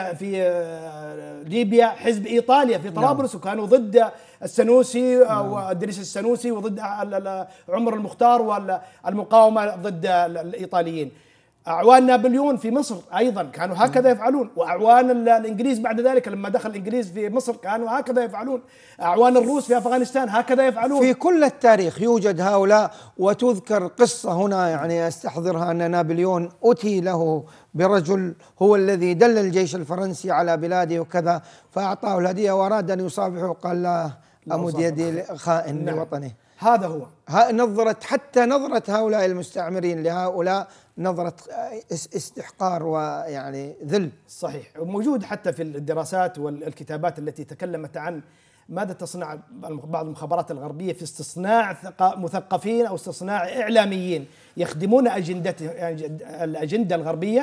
في ليبيا حزب إيطاليا في طرابلس. نعم. وكانوا ضد السنوسي. نعم. وإدريس السنوسي وضد عمر المختار والمقاومة ضد الإيطاليين. أعوان نابليون في مصر أيضا كانوا هكذا يفعلون، وأعوان الإنجليز بعد ذلك لما دخل الإنجليز في مصر كانوا هكذا يفعلون، أعوان الروس في أفغانستان هكذا يفعلون. في كل التاريخ يوجد هؤلاء. وتذكر قصة هنا يعني أستحضرها أن نابليون أتي له برجل هو الذي دل الجيش الفرنسي على بلاده وكذا، فأعطاه الهدية وأراد أن يصافحه قال لا أمد يدي خائن. نعم. لوطنه. هذا هو حتى نظرة هؤلاء المستعمرين لهؤلاء نظرة استحقار ويعني ذل. صحيح. وموجود حتى في الدراسات والكتابات التي تكلمت عن ماذا تصنع بعض المخابرات الغربية في استصناع مثقفين أو استصناع إعلاميين يخدمون الأجندة الغربية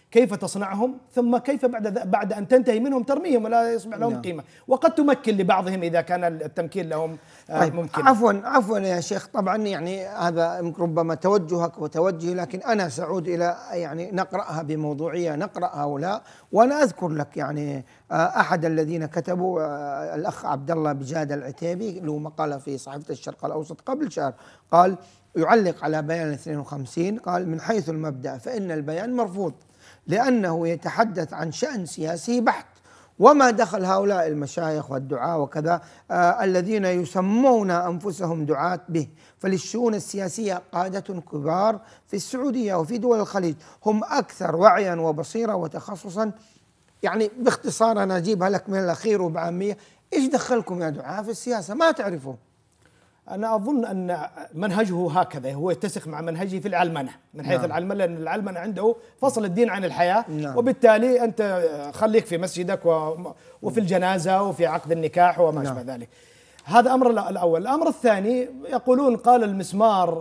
كيف تصنعهم، ثم كيف بعد أن تنتهي منهم ترميهم ولا يصبح لهم قيمة، وقد تمكن لبعضهم إذا كان التمكين لهم طيب ممكن. عفوا يا شيخ، طبعا يعني هذا ربما توجهك وتوجهي، لكن أنا سأعود إلى يعني نقرأها بموضوعية، نقرأ هؤلاء. وأنا أذكر لك يعني أحد الذين كتبوا الأخ عبد الله بجاد العتيبي، له مقالة في صحيفة الشرق الأوسط قبل شهر، قال يعلق على بيان 52، قال: من حيث المبدأ فإن البيان مرفوض لأنه يتحدث عن شأن سياسي بحت، وما دخل هؤلاء المشايخ والدعاة وكذا الذين يسمون أنفسهم دعاة به، فللشؤون السياسية قادة كبار في السعودية وفي دول الخليج هم أكثر وعيا وبصيرة وتخصصا. يعني باختصار أنا أجيبها لك من الأخير وبعامية: إيش دخلكم يا دعاة في السياسة؟ ما تعرفوا. أنا أظن أن منهجه هكذا، هو يتسق مع منهجه في العلمنة من حيث العلمنة، لأن العلمنة عنده فصل الدين عن الحياة، وبالتالي أنت خليك في مسجدك وفي الجنازة وفي عقد النكاح وما أشبه ذلك. هذا أمر الأول. الأمر الثاني، يقولون قال المسمار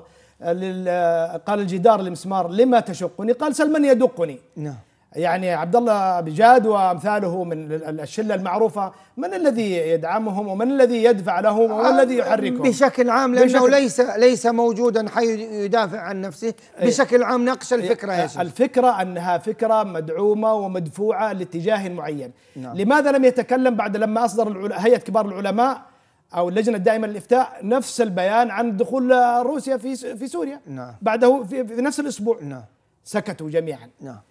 قال الجدار للمسمار: لما تشقني؟ قال: سل من يدقني. يعني عبد الله بجاد وامثاله من الشله المعروفه، من الذي يدعمهم ومن الذي يدفع لهم ومن الذي يحركهم بشكل عام، لانه ليس موجودا حي يدافع عن نفسه. بشكل عام نقش الفكره يا شيخ. الفكره انها فكره مدعومه ومدفوعه لاتجاه معين. لماذا لم يتكلم بعد لما اصدر هيئه كبار العلماء او اللجنه الدائمه للافتاء نفس البيان عن دخول روسيا في سوريا؟ بعده في نفس الاسبوع سكتوا جميعا.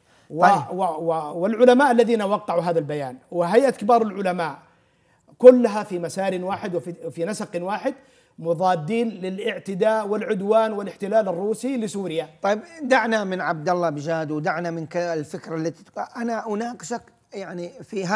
والعلماء الذين وقعوا هذا البيان وهيئة كبار العلماء كلها في مسار واحد وفي نسق واحد، مضادين للاعتداء والعدوان والاحتلال الروسي لسوريا. طيب دعنا من عبد الله بجاد ودعنا من الفكرة التي أنا أناقشك يعني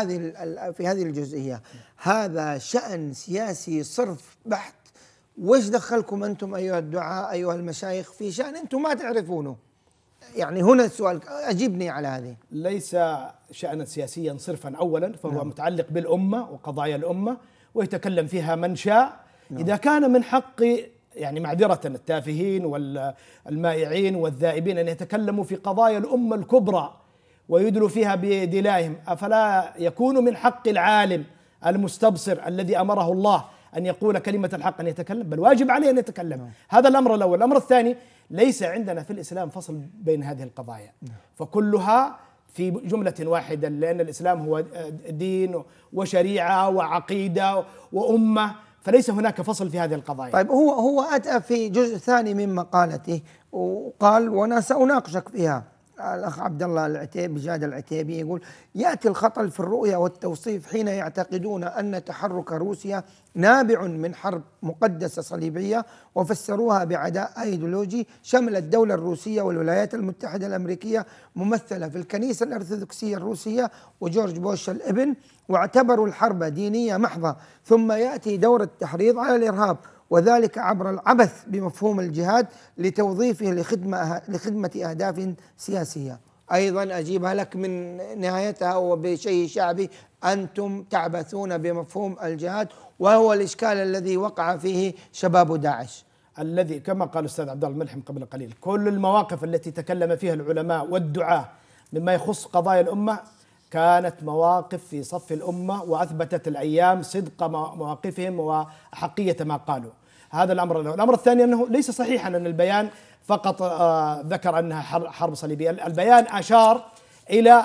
في هذه الجزئية. هذا شأن سياسي صرف بحت. وإيش دخلكم أنتم أيها الدعاء أيها المشايخ في شأن أنتم ما تعرفونه؟ يعني هنا السؤال، أجيبني على هذه. ليس شأنا سياسيا صرفا أولا، فهو متعلق بالأمة وقضايا الأمة ويتكلم فيها من شاء. إذا كان من حق يعني معذرة التافهين والمائعين والذائبين أن يتكلموا في قضايا الأمة الكبرى ويدلوا فيها بدلائهم، أفلا يكون من حق العالم المستبصر الذي أمره الله أن يقول كلمة الحق أن يتكلم؟ بل واجب عليه أن يتكلم. هذا الأمر الأول. الأمر الثاني، ليس عندنا في الإسلام فصل بين هذه القضايا، فكلها في جملة واحدة، لأن الإسلام هو دين وشريعة وعقيدة وأمة، فليس هناك فصل في هذه القضايا. طيب هو أتى في جزء ثاني من مقالته وقال، وأنا سأناقشك فيها، الأخ عبد الله العتيبي بجاد العتيبي يقول: يأتي الخطل في الرؤية والتوصيف حين يعتقدون أن تحرك روسيا نابع من حرب مقدسة صليبية، وفسروها بعداء أيديولوجي شمل الدولة الروسية والولايات المتحدة الأمريكية ممثلة في الكنيسة الأرثوذكسية الروسية وجورج بوش الابن، واعتبروا الحرب دينية محضة، ثم يأتي دور التحريض على الإرهاب، وذلك عبر العبث بمفهوم الجهاد لتوظيفه لخدمة أهداف سياسية. أيضا أجيبها لك من نهايتها وبشيء شعبي: أنتم تعبثون بمفهوم الجهاد، وهو الإشكال الذي وقع فيه شباب داعش، الذي كما قال الأستاذ عبد الله الملحم قبل قليل، كل المواقف التي تكلم فيها العلماء والدعاة مما يخص قضايا الأمة كانت مواقف في صف الأمة، وأثبتت الأيام صدق مواقفهم وحقية ما قالوا. هذا الأمر الأول. الأمر الثاني أنه ليس صحيحا أن البيان فقط ذكر أنها حرب صليبية. البيان أشار إلى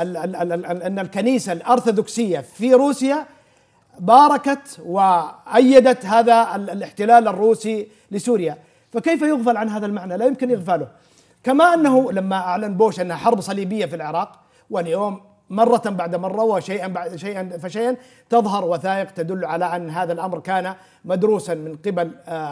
أن الكنيسة الأرثوذكسية في روسيا باركت وأيدت هذا الاحتلال الروسي لسوريا، فكيف يغفل عن هذا المعنى؟ لا يمكن إغفاله. كما أنه لما أعلن بوش أنها حرب صليبية في العراق، واليوم مرة بعد مرة وشيئا بعد شيئا فشيئا تظهر وثائق تدل على أن هذا الأمر كان مدروسا من قبل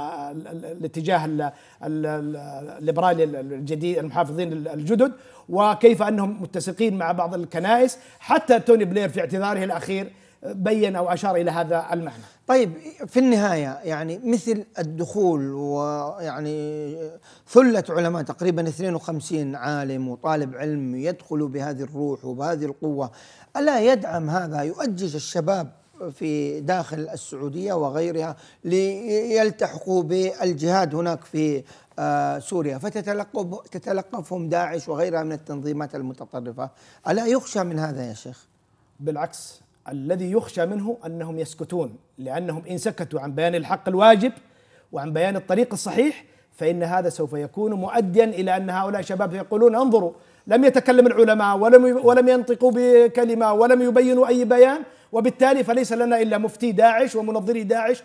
الاتجاه الليبرالي الجديد المحافظين الجدد، وكيف أنهم متسقين مع بعض الكنائس. حتى توني بلير في اعتذاره الأخير بين أو أشار إلى هذا المعنى. طيب في النهاية يعني مثل الدخول ويعني ثلة علماء تقريبا 52 عالم وطالب علم يدخلوا بهذه الروح وبهذه القوة، ألا يدعم هذا يؤجج الشباب في داخل السعودية وغيرها ليلتحقوا بالجهاد هناك في سوريا، فتتلقفهم داعش وغيرها من التنظيمات المتطرفة. ألا يخشى من هذا يا شيخ؟ بالعكس، الذي يخشى منه أنهم يسكتون، لأنهم إن سكتوا عن بيان الحق الواجب وعن بيان الطريق الصحيح فإن هذا سوف يكون مؤديا إلى أن هؤلاء الشباب يقولون انظروا لم يتكلم العلماء ولم ينطقوا بكلمة ولم يبينوا أي بيان، وبالتالي فليس لنا إلا مفتي داعش ومنظري داعش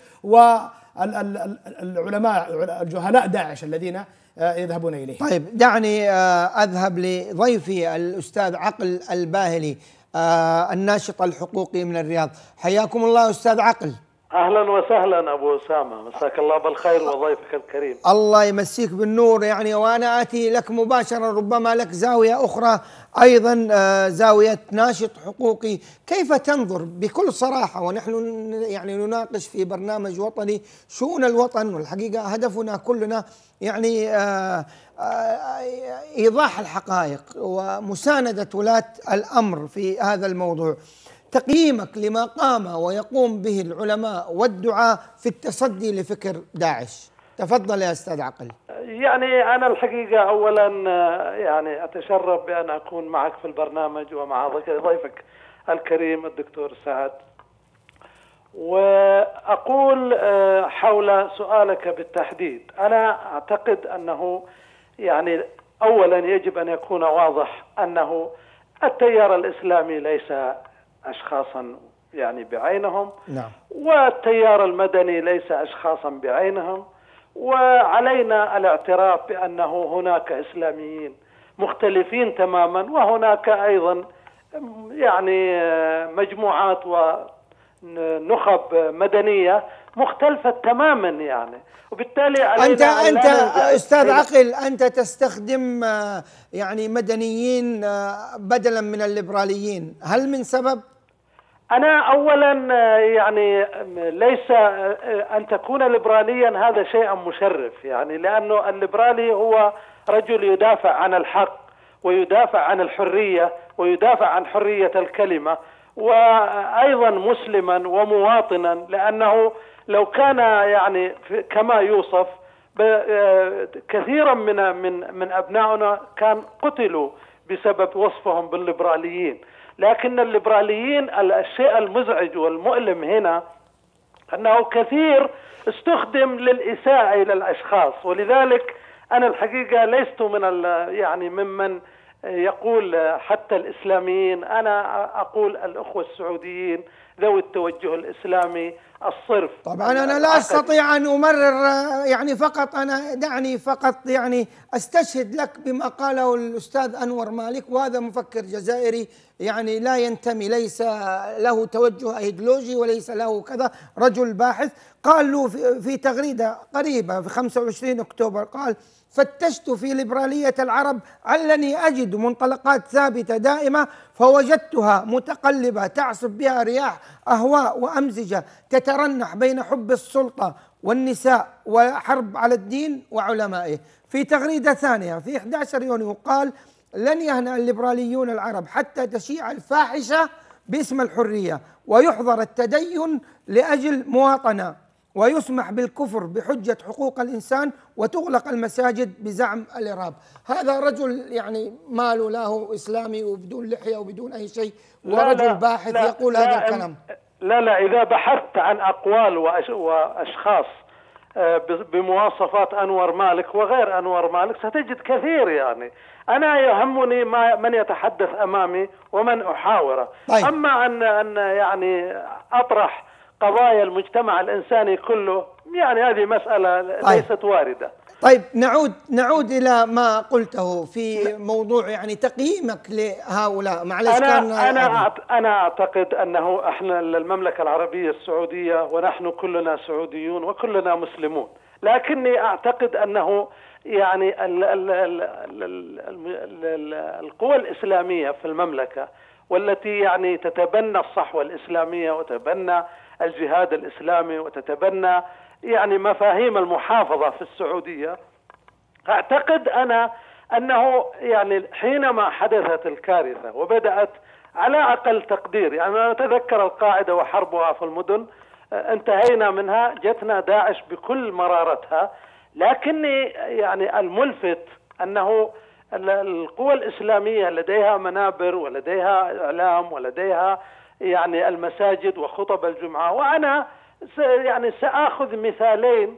والعلماء الجهلاء داعش الذين يذهبون إليه. طيب دعني أذهب لضيفي الأستاذ عقل الباهلي، الناشط الحقوقي من الرياض. حياكم الله أستاذ عقل. أهلا وسهلا أبو أسامة، مساك الله بالخير وضيفك الكريم. الله يمسيك بالنور. يعني وأنا آتي لك مباشرة، ربما لك زاوية أخرى أيضا، زاوية ناشط حقوقي. كيف تنظر بكل صراحة، ونحن يعني نناقش في برنامج وطني شؤون الوطن، والحقيقة هدفنا كلنا يعني إيضاح الحقائق ومساندة ولاة الأمر في هذا الموضوع. تقييمك لما قام ويقوم به العلماء والدعاة في التصدي لفكر داعش. تفضل يا أستاذ عقل. يعني أنا الحقيقة أولا يعني أتشرف بأن أكون معك في البرنامج ومع ضيفك الكريم الدكتور سعد، وأقول حول سؤالك بالتحديد. أنا أعتقد أنه يعني أولا يجب أن يكون واضح أنه التيار الإسلامي ليس أشخاصا يعني بعينهم، نعم، والتيار المدني ليس أشخاصا بعينهم، وعلينا الاعتراف بأنه هناك إسلاميين مختلفين تماما، وهناك أيضا يعني مجموعات ونخب مدنية مختلفة تماما يعني، وبالتالي أنت أستاذ عقل أنت تستخدم يعني مدنيين بدلا من الليبراليين، هل من سبب؟ أنا أولا يعني ليس أن تكون ليبراليا هذا شيء مشرف، يعني لأنه الليبرالي هو رجل يدافع عن الحق ويدافع عن الحرية ويدافع عن حرية الكلمة، وأيضا مسلما ومواطنا، لأنه لو كان يعني كما يوصف كثيرا من أبنائنا كان قتلوا بسبب وصفهم بالليبراليين. لكن الليبراليين الشيء المزعج والمؤلم هنا أنه كثير استخدم للإساءة إلى الأشخاص، ولذلك أنا الحقيقة لست من يعني ممن يقول حتى الإسلاميين، أنا أقول الأخوة السعوديين ذوي التوجه الإسلامي الصرف. طبعا أنا لا أستطيع أن أمرر، يعني فقط أنا دعني فقط يعني أستشهد لك بما قاله الأستاذ أنور مالك، وهذا مفكر جزائري يعني لا ينتمي، ليس له توجه أيديولوجي وليس له كذا، رجل باحث. قال له في تغريدة قريبة في 25 أكتوبر، قال: فتشت في ليبرالية العرب علني أجد منطلقات ثابتة دائمة، فوجدتها متقلبة تعصف بها رياح أهواء وأمزجة تترنح بين حب السلطة والنساء وحرب على الدين وعلمائه. في تغريدة ثانية في 11 يونيو قال: لن يهنأ الليبراليون العرب حتى تشيع الفاحشة باسم الحرية، ويحظر التدين لأجل مواطنة، ويسمح بالكفر بحجة حقوق الإنسان، وتغلق المساجد بزعم الإرهاب. هذا رجل يعني ماله له إسلامي وبدون لحية وبدون أي شيء، ورجل باحث يقول هذا الكلام. لا إذا بحثت عن أقوال وأشخاص بمواصفات أنور مالك وغير أنور مالك ستجد كثير. يعني أنا يهمني من يتحدث أمامي ومن أحاوره. طيب. أما أن يعني أطرح قضايا المجتمع الإنساني كله، يعني هذه مسألة ليست واردة. طيب نعود إلى ما قلته في موضوع يعني تقييمك لهؤلاء. معلش أنا أعتقد أنه إحنا المملكة العربية السعودية ونحن كلنا سعوديون وكلنا مسلمون، لكني أعتقد أنه يعني القوى الإسلامية في المملكة، والتي يعني تتبنى الصحوة الإسلامية وتتبنى الجهاد الإسلامي وتتبنى يعني مفاهيم المحافظة في السعودية، أعتقد أنه يعني حينما حدثت الكارثة وبدأت على أقل تقدير. يعني أنا أتذكر القاعدة وحربها في المدن، انتهينا منها، جتنا داعش بكل مرارتها. لكني يعني الملفت أنه القوى الإسلامية لديها منابر ولديها إعلام ولديها يعني المساجد وخطب الجمعة. وأنا يعني سأخذ مثالين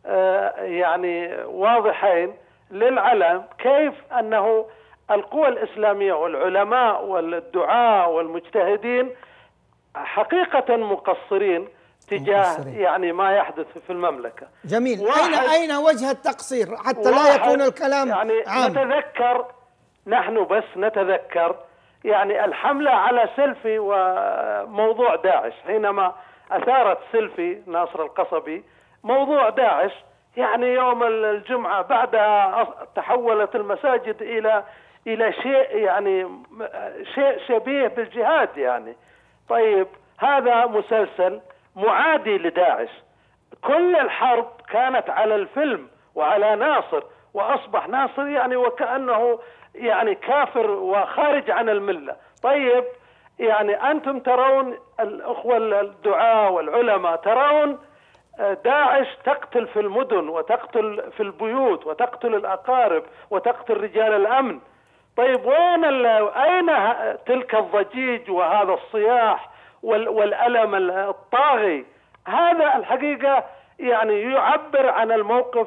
يعني واضحين للعلم كيف أنه القوى الإسلامية والعلماء والدعاة والمجتهدين حقيقة مقصرين تجاه يعني ما يحدث في المملكة. جميل. أين وجه التقصير حتى لا يكون الكلام يعني عام؟ نتذكر، نحن بس نتذكر يعني الحملة على سيلفي وموضوع داعش، حينما أثارت سيلفي ناصر القصبي موضوع داعش، يعني يوم الجمعة بعدها تحولت المساجد إلى شيء يعني شيء شبيه بالجهاد يعني. طيب هذا مسلسل معادي لداعش. كل الحرب كانت على الفيلم وعلى ناصر، وأصبح ناصر يعني وكأنه يعني كافر وخارج عن الملة. طيب يعني أنتم ترون الأخوة الدعاة والعلماء ترون داعش تقتل في المدن وتقتل في البيوت وتقتل الأقارب وتقتل رجال الأمن. طيب أين تلك الضجيج وهذا الصياح والألم الطاغي؟ هذا الحقيقة يعني يعبر عن الموقف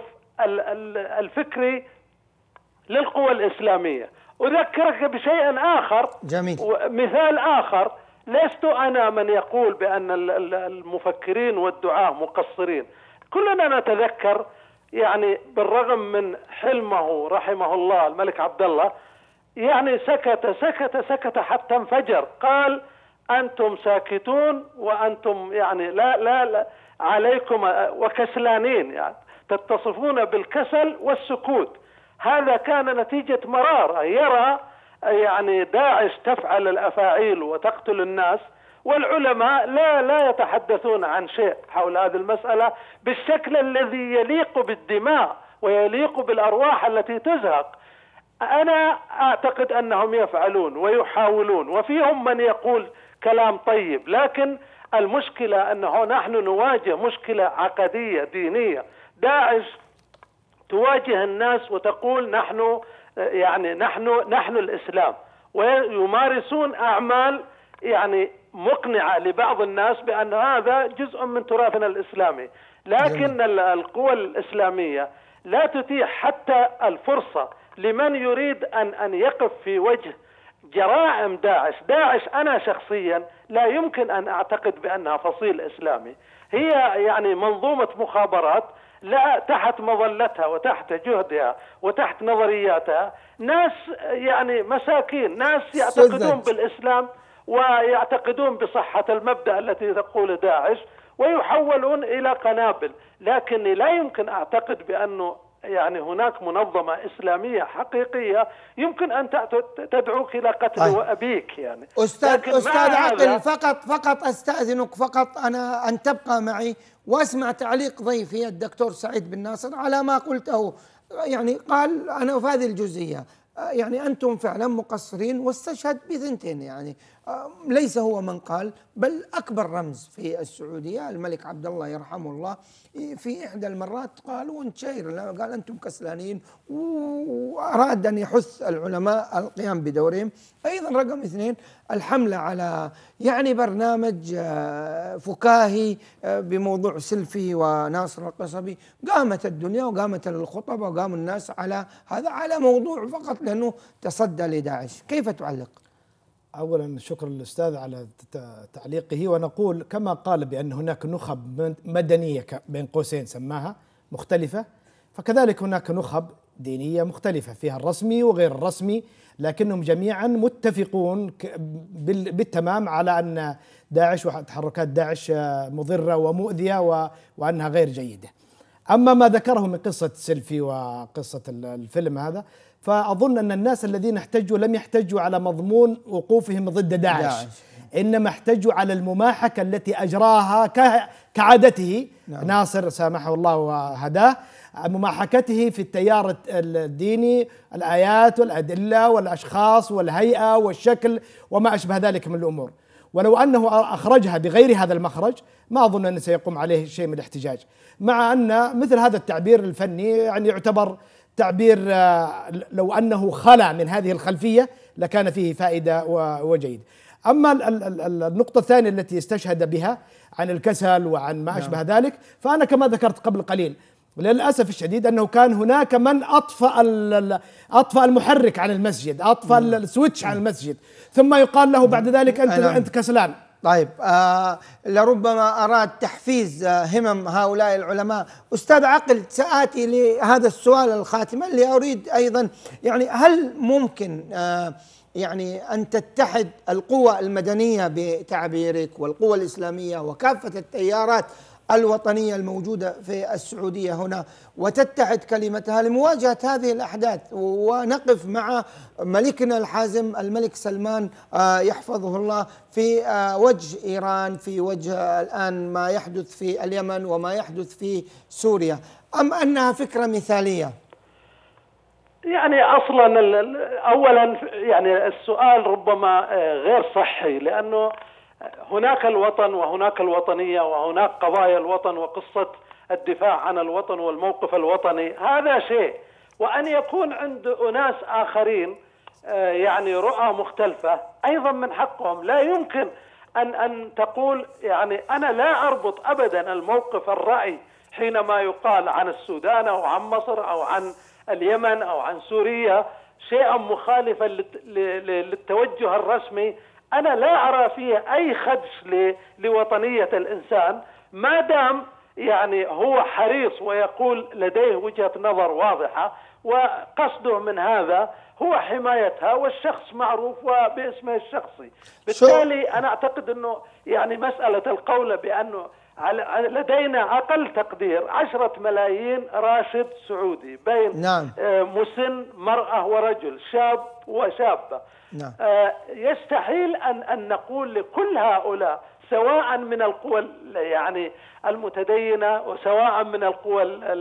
الفكري للقوى الإسلامية. أذكرك بشيء آخر. جميل. مثال آخر، لست أنا من يقول بأن المفكرين والدعاة مقصرين. كلنا نتذكر يعني بالرغم من حلمه رحمه الله الملك عبد الله، يعني سكت حتى انفجر. قال أنتم ساكتون وأنتم يعني لا عليكم وكسلانين، يعني تتصفون بالكسل والسكوت. هذا كان نتيجة مرارة. يرى يعني داعش تفعل الأفاعيل وتقتل الناس، والعلماء لا يتحدثون عن شيء حول هذه المسألة بالشكل الذي يليق بالدماء ويليق بالأرواح التي تزهق. أنا أعتقد أنهم يفعلون ويحاولون، وفيهم من يقول كلام طيب، لكن المشكلة أنه نحن نواجه مشكلة عقدية دينية. داعش تواجه الناس وتقول نحن الإسلام، ويمارسون أعمال يعني مقنعة لبعض الناس بأن هذا جزء من تراثنا الإسلامي. لكن القوى الإسلامية لا تتيح حتى الفرصة لمن يريد أن يقف في وجه جرائم داعش. أنا شخصيا لا يمكن أن أعتقد بأنها فصيل إسلامي، هي يعني منظومة مخابرات لا تحت مظلتها وتحت جهدها وتحت نظرياتها ناس يعني مساكين، ناس يعتقدون بالإسلام ويعتقدون بصحة المبدأ التي تقول داعش، ويحولون إلى قنابل. لكني لا يمكن أعتقد بأنه يعني هناك منظمة إسلامية حقيقية يمكن أن تدعوك إلى قتل أبيك يعني. أستاذ عقل، فقط أستأذنك فقط أنا أن تبقى معي وأسمع تعليق ضيفي الدكتور سعيد بن ناصر على ما قلته. يعني قال أنا في هذه الجزئية يعني أنتم فعلا مقصرين، واستشهد بثنتين. يعني ليس هو من قال، بل أكبر رمز في السعودية الملك عبد الله يرحمه الله في إحدى المرات قال وانت شاير، قال أنتم كسلانين، وأراد أن يحث العلماء القيام بدورهم. أيضا رقم اثنين الحملة على يعني برنامج فكاهي بموضوع سيلفي وناصر القصبي. قامت الدنيا وقامت الخطبة وقام الناس على هذا، على موضوع فقط لأنه تصدى لداعش. كيف تعلق؟ أولا شكرا للأستاذ على تعليقه، ونقول كما قال بأن هناك نخب مدنية بين قوسين سماها مختلفة، فكذلك هناك نخب دينية مختلفة فيها الرسمي وغير الرسمي، لكنهم جميعا متفقون بالتمام على أن داعش وتحركات داعش مضرة ومؤذية وأنها غير جيدة. أما ما ذكره من قصة سيلفي وقصة الفيلم هذا، فأظن أن الناس الذين احتجوا لم يحتجوا على مضمون وقوفهم ضد داعش. إنما احتجوا على المماحكة التي أجراها كعادته ناصر سامحه الله وهداه مماحكته في التيار الديني، الآيات والأدلة والأشخاص والهيئة والشكل وما أشبه ذلك من الأمور. ولو أنه أخرجها بغير هذا المخرج ما أظن أنه سيقوم عليه شيء من الاحتجاج، مع أن مثل هذا التعبير الفني يعني يعتبر تعبير لو أنه خلع من هذه الخلفية لكان فيه فائدة وجيد. أما النقطة الثانية التي استشهد بها عن الكسل وعن ما أشبه ذلك، فأنا كما ذكرت قبل قليل للأسف الشديد أنه كان هناك من أطفأ المحرك عن المسجد، أطفأ السويتش عن المسجد، ثم يقال له بعد ذلك أنت كسلان. طيب لربما أراد تحفيز همم هؤلاء العلماء. أستاذ عقل، سآتي لهذا السؤال الخاتمة اللي أريد أيضا، يعني هل ممكن يعني أن تتحد القوى المدنية بتعبيرك والقوى الإسلامية وكافة التيارات الوطنية الموجودة في السعودية هنا وتتحد كلمتها لمواجهة هذه الأحداث، ونقف مع ملكنا الحازم الملك سلمان يحفظه الله في وجه إيران، في وجه الآن ما يحدث في اليمن وما يحدث في سوريا، أم أنها فكرة مثالية؟ يعني أصلا أولا يعني السؤال ربما غير صحي، لأنه هناك الوطن وهناك الوطنية وهناك قضايا الوطن وقصة الدفاع عن الوطن والموقف الوطني، هذا شيء. وأن يكون عند أناس آخرين يعني رؤى مختلفة أيضا من حقهم. لا يمكن أن تقول يعني أنا لا أربط أبدا الموقف الرأي حينما يقال عن السودان أو عن مصر أو عن اليمن أو عن سوريا شيئا مخالفا للتوجه الرسمي. أنا لا أرى فيه أي خدش لوطنية الإنسان ما دام يعني هو حريص ويقول لديه وجهة نظر واضحة وقصده من هذا هو حمايتها، والشخص معروف وباسمه الشخصي. بالتالي أنا أعتقد أنه يعني مسألة القول بأنه لدينا أقل تقدير 10 ملايين راشد سعودي بين مسن مرأة ورجل، شاب وشابة. يستحيل أن نقول لكل هؤلاء سواء من القوى يعني المتدينة وسواء من القوى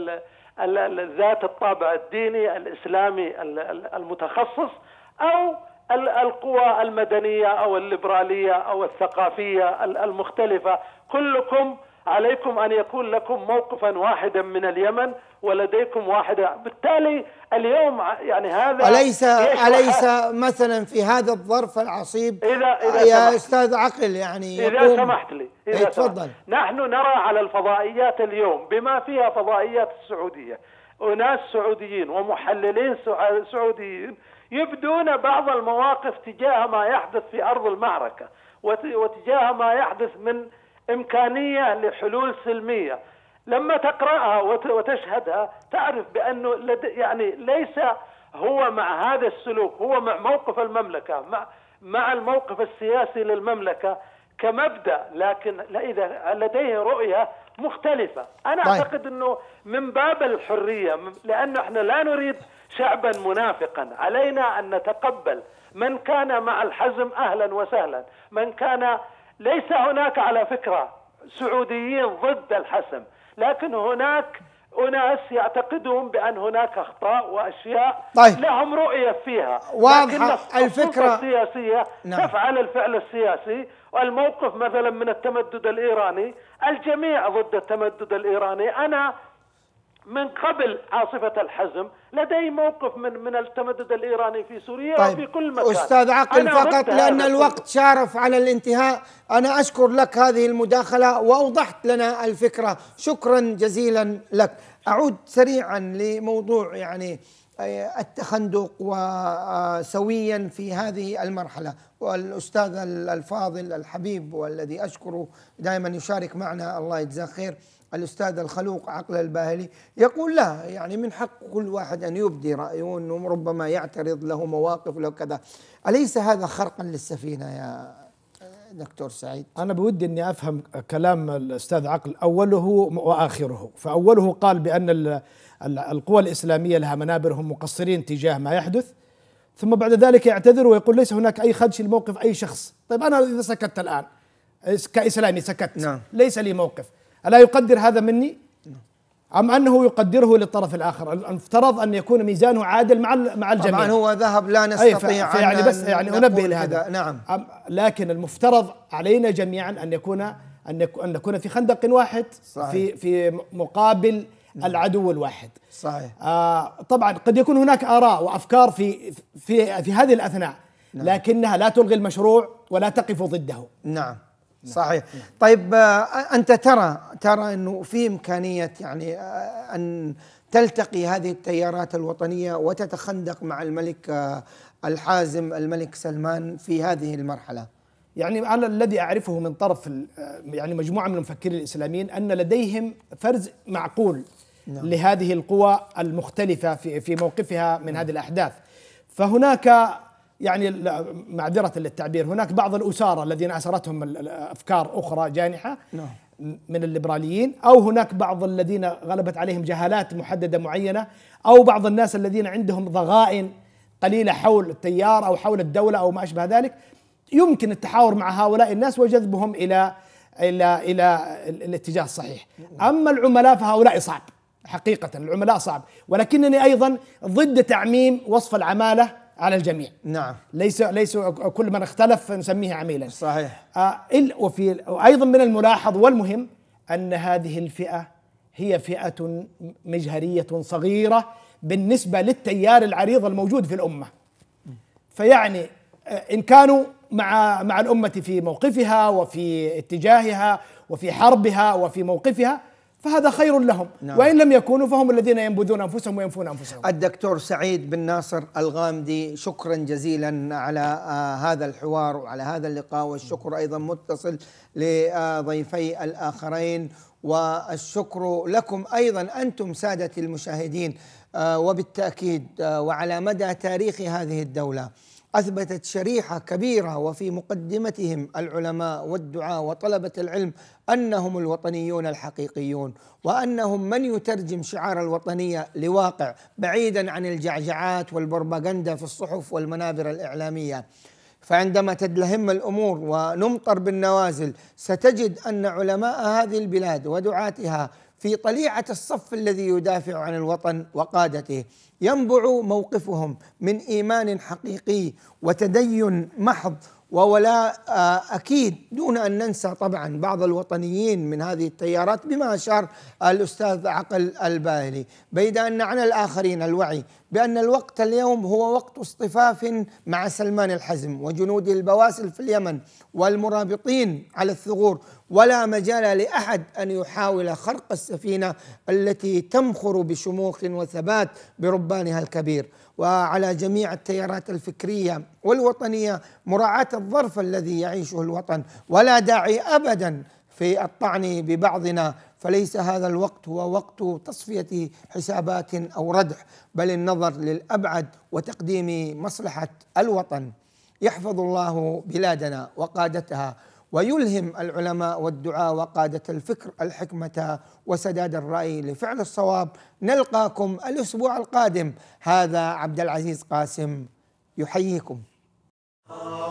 ذات الطابع الديني الإسلامي المتخصص أو القوى المدنية أو الليبرالية أو الثقافية المختلفة، كلكم عليكم أن يكون لكم موقفا واحدا من اليمن ولديكم واحدة. بالتالي اليوم يعني هذا أليس مثلا في هذا الظرف العصيب يا أستاذ عقل يعني إذا سمحت لي تفضل. نحن نرى على الفضائيات اليوم بما فيها فضائيات السعودية أناس سعوديين ومحللين سعوديين يبدون بعض المواقف تجاه ما يحدث في أرض المعركة وتجاه ما يحدث من إمكانية لحلول سلمية. لما تقرأها وتشهدها تعرف بأنه يعني ليس هو مع هذا السلوك، هو مع موقف المملكة، مع الموقف السياسي للمملكة كمبدأ، لكن إذا لديه رؤية مختلفة. أنا أعتقد أنه من باب الحرية، لأنه احنا لا نريد شعبا منافقا، علينا أن نتقبل من كان مع الحزم أهلا وسهلا، من كان ليس هناك على فكرة سعوديين ضد الحسم، لكن هناك أناس يعتقدون بأن هناك أخطاء وأشياء لهم رؤية فيها، لكن الفكرة السياسية تفعل الفعل السياسي. والموقف مثلا من التمدد الإيراني، الجميع ضد التمدد الإيراني. أنا من قبل عاصفة الحزم لدي موقف من التمدد الإيراني في سوريا وفي كل مكان. أستاذ عقل، فقط لأن الوقت شارف على الانتهاء، أنا أشكر لك هذه المداخلة وأوضحت لنا الفكرة، شكرا جزيلا لك. أعود سريعا لموضوع يعني التخندق وسويا في هذه المرحلة، والأستاذ الفاضل الحبيب والذي أشكره دائما يشارك معنا الله يجزاه خير، الأستاذ الخلوق عقل الباهلي، يقول لا يعني من حق كل واحد أن يبدي رأيه، وأنه ربما يعترض له مواقف له كذا. أليس هذا خرقا للسفينة يا دكتور سعيد؟ أنا بودي أني أفهم كلام الأستاذ عقل أوله وآخره. فأوله قال بأن القوى الإسلامية لها منابرهم مقصرين تجاه ما يحدث، ثم بعد ذلك يعتذر ويقول ليس هناك أي خدش لموقف أي شخص. طيب أنا إذا سكت الآن كإسلامي سكت، ليس لي موقف، ألا يقدر هذا مني؟ أم أنه يقدره للطرف الآخر؟ المفترض أن يكون ميزانه عادل مع الجميع. طبعا هو ذهب، لا نستطيع يعني بس يعني أنبه لهذا. نعم. لكن المفترض علينا جميعا أن نكون في خندق واحد. صحيح. في مقابل العدو الواحد. صحيح. طبعا قد يكون هناك آراء وأفكار في هذه الأثناء. نعم. لكنها لا تلغي المشروع ولا تقف ضده. نعم. صحيح. طيب أنت ترى أنه في إمكانية يعني أن تلتقي هذه التيارات الوطنية وتتخندق مع الملك الحازم الملك سلمان في هذه المرحلة؟ يعني على الذي أعرفه من طرف يعني مجموعة من المفكرين الإسلاميين أن لديهم فرز معقول. نعم. لهذه القوى المختلفة في موقفها من هذه الأحداث. فهناك يعني معذرة للتعبير هناك بعض الأسارة الذين أسرتهم أفكار أخرى جانحة من الليبراليين، أو هناك بعض الذين غلبت عليهم جهالات محددة معينة، أو بعض الناس الذين عندهم ضغائن قليلة حول التيار أو حول الدولة أو ما أشبه ذلك. يمكن التحاور مع هؤلاء الناس وجذبهم إلى الاتجاه الصحيح. أما العملاء فهؤلاء صعب حقيقة، العملاء صعب، ولكنني أيضا ضد تعميم وصف العمالة على الجميع. نعم. ليس كل من اختلف نسميه عميلا. صحيح. وأيضا من الملاحظ والمهم أن هذه الفئة هي فئة مجهرية صغيرة بالنسبة للتيار العريض الموجود في الأمة. فيعني إن كانوا مع الأمة في موقفها وفي اتجاهها وفي حربها وفي موقفها فهذا خير لهم. نعم. وإن لم يكونوا فهم الذين ينبذون أنفسهم وينفون أنفسهم. الدكتور سعيد بن ناصر الغامدي، شكرا جزيلا على هذا الحوار وعلى هذا اللقاء، والشكر أيضا متصل لضيفي الآخرين، والشكر لكم أيضا أنتم سادة المشاهدين. وبالتأكيد وعلى مدى تاريخ هذه الدولة أثبتت شريحة كبيرة وفي مقدمتهم العلماء والدعاة وطلبة العلم أنهم الوطنيون الحقيقيون، وأنهم من يترجم شعار الوطنية لواقع بعيدا عن الجعجعات والبروباغندا في الصحف والمنابر الإعلامية. فعندما تدلهم الأمور ونمطر بالنوازل ستجد أن علماء هذه البلاد ودعاتها في طليعة الصف الذي يدافع عن الوطن وقادته ينبع موقفهم من إيمان حقيقي وتدين محض وولاء أكيد، دون أن ننسى طبعا بعض الوطنيين من هذه التيارات بما أشار الأستاذ عقل الباهلي، بيد أن عن الآخرين الوعي بأن الوقت اليوم هو وقت اصطفاف مع سلمان الحزم وجنود البواسل في اليمن والمرابطين على الثغور، ولا مجال لأحد أن يحاول خرق السفينة التي تمخر بشموخ وثبات بربانها الكبير. وعلى جميع التيارات الفكرية والوطنية مراعاة الظرف الذي يعيشه الوطن، ولا داعي أبدا في الطعن ببعضنا، فليس هذا الوقت هو وقت تصفية حسابات أو ردح، بل النظر للأبعد وتقديم مصلحة الوطن. يحفظ الله بلادنا وقادتها، ويلهم العلماء والدعاء وقادة الفكر الحكمة وسداد الرأي لفعل الصواب. نلقاكم الأسبوع القادم. هذا عبد العزيز قاسم يحييكم.